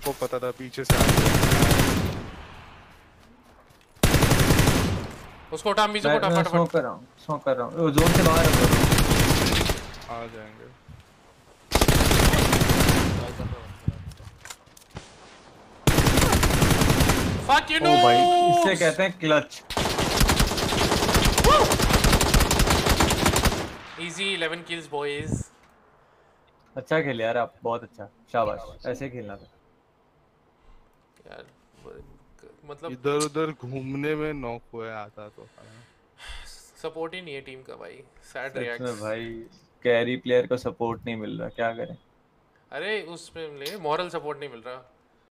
को पता था पीछे से आ उसको उठा, पीछे को उठा मैं फटाफट। स्मोक कर रहा हूँ जोन से बाहर आ जाएंगे। फक यू ओ भाई नूब्स। इससे कहते हैं क्लच। Easy 11 kills boys. अच्छा खेले यार आप, बहुत अच्छा, शाबाश, ऐसे खेलना था यार मतलब इधर उधर घूमने में नॉक हुआ आता तो सपोर्ट ही नहीं है टीम का भाई। सैड सच में रिएक्ट्स। भाई, कैरी प्लेयर को सपोर्ट नहीं मिल रहा, क्या करें। अरे उसमें ले मॉरल सपोर्ट नहीं मिल रहा।